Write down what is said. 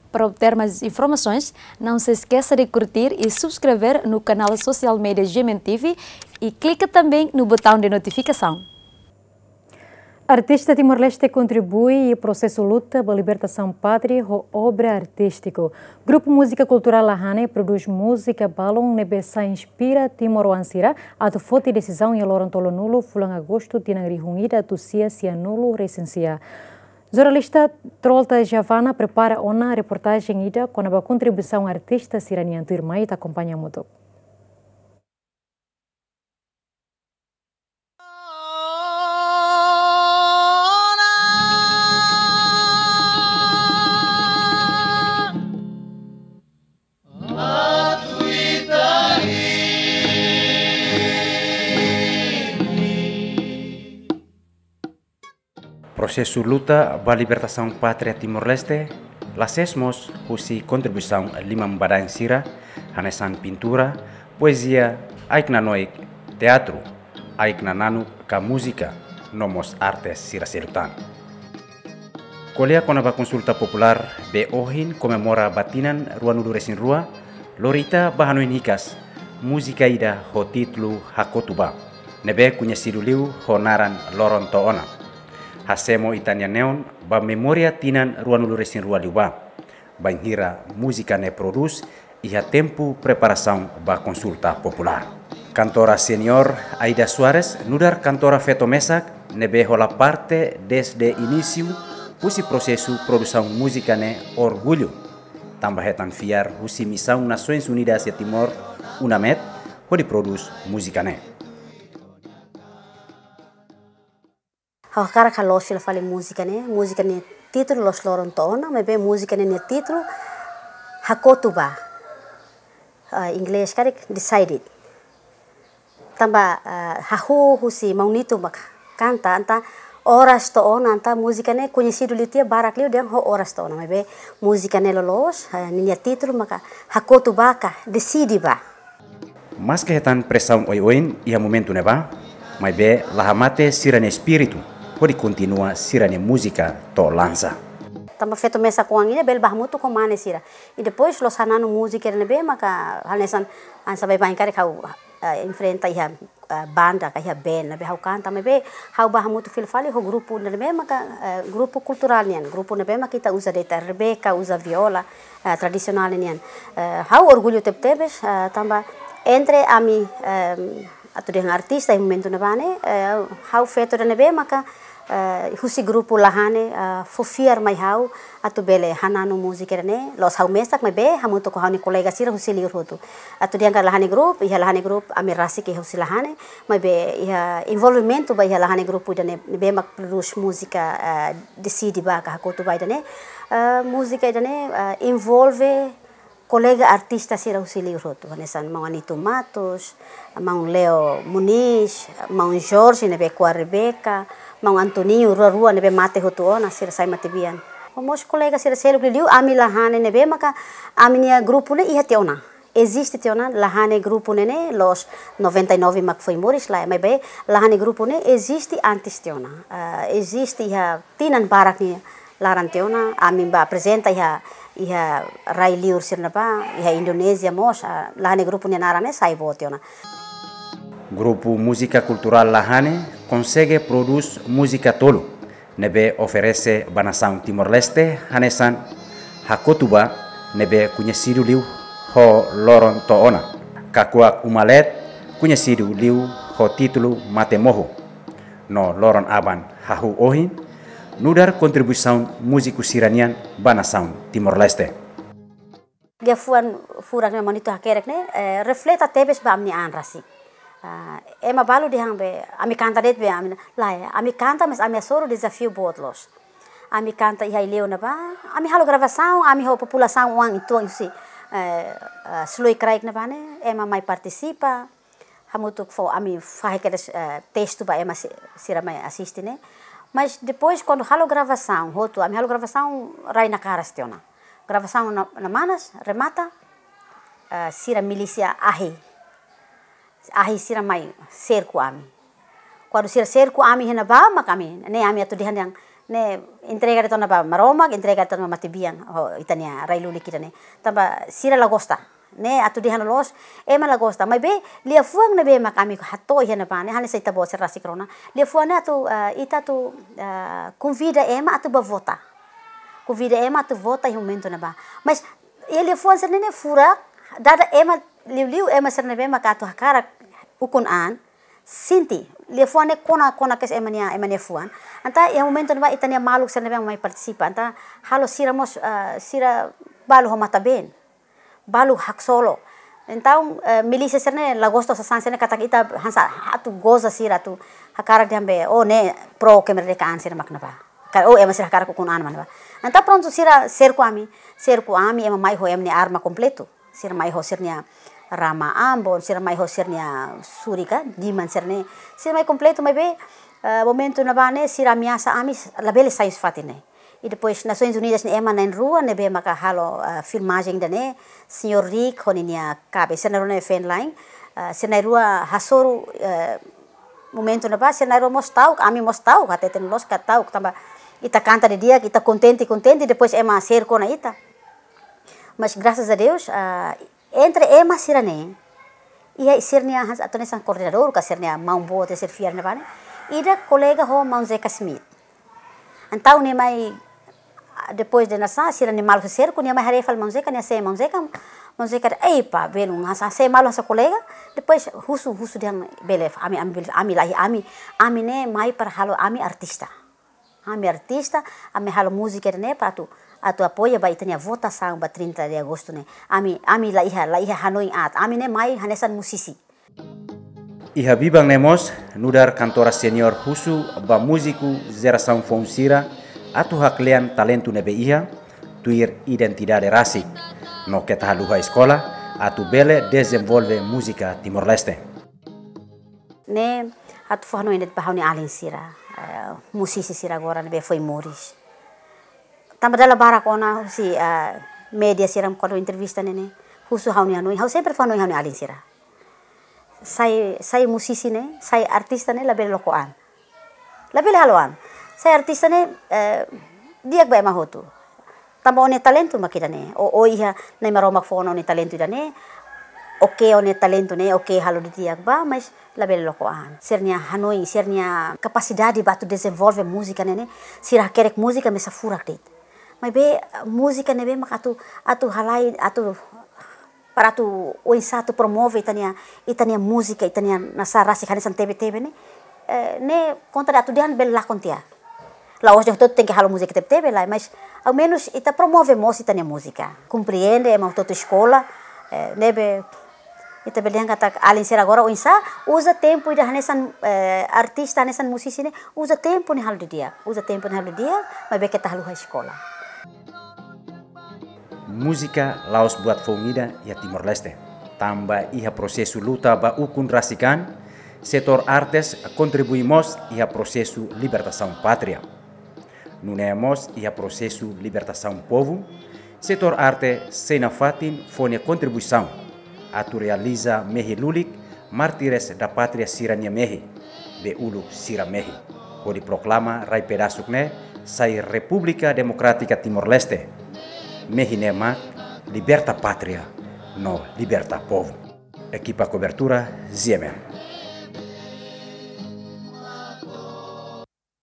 Para obter mais informações, não se esqueça de curtir e subscrever no canal social media GMTV e clique também no botão de notificação. Artista Timor-Leste contribui ao processo luta pela libertação pátria ou obra artística. Grupo Música Cultural Lahane produz música balão nebessa inspira Timor-Wansira a foto decisão em Lorontolo nulo fulang agosto tinang rihungida tusia sia nulo recensia. Jornalista Trolta Javana prepara uma reportagem ida com a contribuição artista Siranian Turmai te acompanha muito. Processo luta pela libertação pátria Timor-Leste, lasesmos husi contribuição limam badan sira, hanesan pintura, poesia, aikna noik, teatro, aikna nanu ka música, nomos artes sira serutan. Kolia konaba consulta popular be ohin comemora batinan ruanulu resin rua, lorita bahanoin hikas, música ida ho titlu hakotuba, nebe kunyasidu liu honaran loron toona. Hasemo itania neon ba memoria tinan ruanulu resin rua liuba, ba inhira música ne produz iha tempo preparação ba consulta popular. Cantora senior Aida Suarez nudar cantora Feto Mesak nebe hola parte desde início usi processo produção música ne orgulho. Tambah hetan fiar usi missão Nações Unidas e Timor UNAMED hodi produz música ne. Hakara kalau sila fale música ne título Los Lorontona, mas bem música ne título Hakotuba, inglês cara decided. Tamba hahu husi maunito mak canta anta horas toona anta música ne conhecido litia barak liu dan ho horas toona, mas bem música ne lolos ninya título maka Hakotuba ka decide ba. Mas que hetan pressão oi ia momento neba, mas bem lahamate sirane espírito. Pode continua sirane música to lança. Tamba feito mesa com anguinha bel bahmuto com mane sira. E depois los hanano música ne be maka hanesan an sabai bankare kau enfrenta ia banda ka ia band be hau canta me be hau bahmuto filfali ho grupo ne be maka grupo cultural nian grupo ne be maka kita usa deta Rebeca usa viola tradicional nian. Hau orgulho tebes tamba entre ami atau dengan artista yang momento nabane hau feito ne be maka husi grupo lahane fofiar mai hau atu bele hanano música ne los hau mesak mai be hamu to ko hani kolega sira husi liur hotu atu dia kan lahane grup iha lahane grup amirasi ke husi lahane mai be iha involvement ba iha lahane grupo dane be mak produce música decide ba ka ko to ba dane música dane involve colega artista sira husi liur hotu hanesan mau Anito Matos mau Leo Muniz mau Jorge ne be ko Rebeca mau Antoninho rua nebe mate hotu ona sira sai mate bian homos colega sira selo liu ami lahane nebe maka aminia grupo ne iha teona existe teona lahane grupo ne los 99 mak foi moris lá mas be lahane grupo ne existe antes teona existe iha tinan barak ni laran teona ami ba apresenta iha rai liur sirna ba iha Indonesia mos lahane grupo ne narane sai bo teona. Grupo Música Cultural Lahane consegue produz música tolo, nebe oferece banação Timor-Leste, hanesan Hakotuba, nebe conhecido liu ho loron toona, kakuak umalet conhecido liu ho título Matemoho, no loron aban hahu ohin, nudar contribuição músico siranian banação Timor-Leste. Dia furan me monito hakerek ne refleta tebes ba amni anrasi. Ema balu dihang be ami canta det be ami canta mas ami soro desafio botlos ami canta ihai leo na ba ami halo gravação ami ho população wang itu si sloi kraik na ba ne ema mai participa hamutuk fo ami fahe que texto ba ema sira mai assiste ne mas depois quando halo gravação hotu ami halo gravação rai na cara stiona gravação na manas remata sira milícia ahi sira mai cerco ami. Quando sira cerco ami hena ba makami, ne ami atu dihan yang ne entrega de tona ba Maromak, entrega de tona Matibiang, itania Railuli kita ne. Tamba sira lagosta. Ne atu dihan los ema lagosta. Mai be lia fuang ne be makami hato ihana pa ne hane sai tabo serasi krona. Lia fuang ne atu ita tu convida ema atu bavota. Convida ema atu vota em momento na ba. Mas ele fuang ser ne fura dada ema liu ema ser ne be makatu hakara ukun an sinti lia fuang ne kona kes emania fuang. Anta em momento na ba itania maluk ser ne be mai participa. Anta halo sira mos sira balu homata ben. Balu hak solo. Então, milícia serne lagosto sa sansene katak ita hansa hatu goza sira tu hakara diambe ne pro kemerdekaan sira maknaba. Ema sira hakara kun an manaba. Então pronto sira cerco ami ema mai ho emne arma completo. Sira mai ho sirnia Rama Ambon, sira mai ho sirnia Surika, diman serne. Sira mai completo mai be momento na bane sira miasa ami labele sais fatine. E depois Nações Unidas ne ema na rua ne be maka halo filmagem da ne senhor Rick honinia cabe sena rua Fenline sena rua hasoru momento na ba sena rua mostau ami mostau até ten los katau tamba ita canta de dia kita contente depois ema cerco na ita. Mas graças a Deus entre ema sirane ia sirnia hans atone san coordenador ka sirnia maumbo te ser fiar na ba ne ida colega ho Maunzeca Smith. Então ne mai depois de nascer sira ni malu cerco ni mai harefal Maunzeca ni se Maunzeca ei pa belum hasa se malu sa colega depois husu diang belef ami lahi ami ne mai para halo ami artista ami halo música ne para atu apoia ba itania votação ba 30 de agosto ne ami laiha Hanoi at ami ne mai hanesan musisi. Iha bibang nemos nudar kantora senior husu ba musiku geração Fonsira atu haklean talentu nebe iha tuir identidade rasik no que taluha escola atu bele desenvolve música Timor-Leste. Ne atu fahno inet bahawni alin sira musisi sira agora nebe foi moris. Tamba dala barakona si media siram quando entrevista nene husu hawni Hanoi hau sempre fahno hawni alin sira. Saya musisi ne, saya artista ne label lokoan. Label haloan. Saya artista ne dia ba mahotu. Tamba one talento makita ne. O iha na maromak fono one talento ne. Oke one talento ne, oke halo dia ba, mas label lokoan. Sernia Hanoi, sernia capacidade batu desenvolve música ne. Sira kerek música mesa furak dit. Mas be música ne be makatu atu halai atu para tu oisatu promove itania música itania nasa rasi hanesan TV ne contra atu dihan bel la contia la hoje todo tem que halo música TV lá mas ao menos ita promove mos itania música compreende ema todo escola nebe ita belian kata alin ser agora oisa usa tempo ida hanesan artista hanesan musisi ne usa tempo ni halo dia mas be que ta halo escola. Música laos buat fongida ya Timor-Leste. Tamba iha prosesu luta ba ukun rasikan, setor artes contribuimos iha prosesu libertação pátria. Nunemos iha prosesu libertação povo, setor arte sena fatin fonia contribuição. Atu realiza mehi lulik martires da pátria sirania mehi, be ulu sira mehi. Odi proclama rai pedasuk ne sai República Democrática Timor-Leste. Mehinema, liberta pátria, no liberta povo. Equipa cobertura, Ziemen.